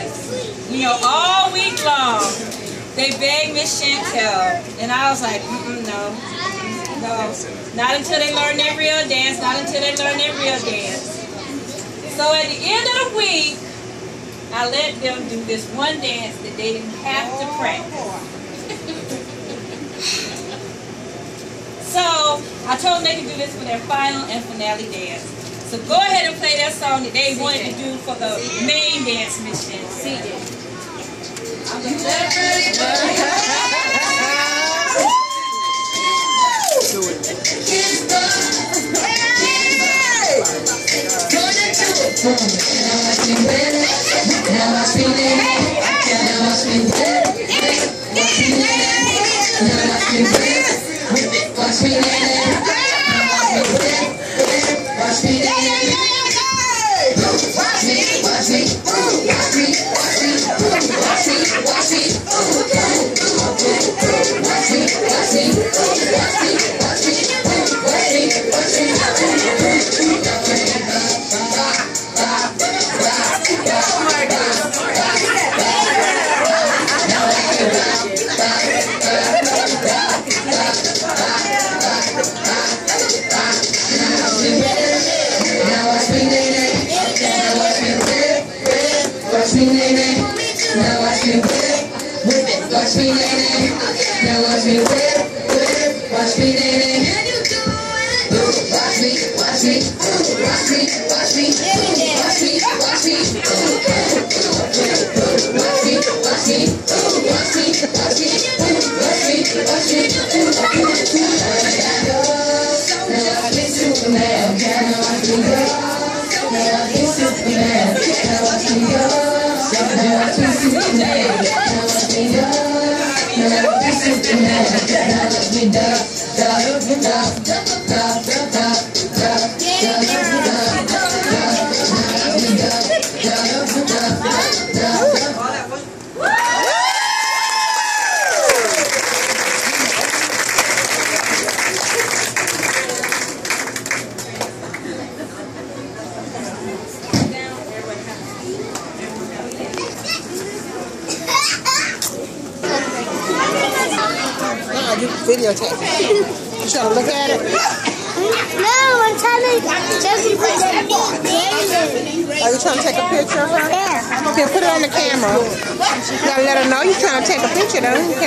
You know, all week long, they begged Miss Chantel, and I was like, no, not until they learn their real dance, not until they learn their real dance. So at the end of the week, I let them do this one dance that they didn't have to practice. So I told them they could do this for their final and finale dance. So go ahead and play that song that they wanted to do for the main dance mission. See it. Videotape. You trying to look at it? No, I'm trying to just put that Are you trying to take a picture of her? there. Okay, put it on the camera. You gotta let her know you're trying to take a picture, though.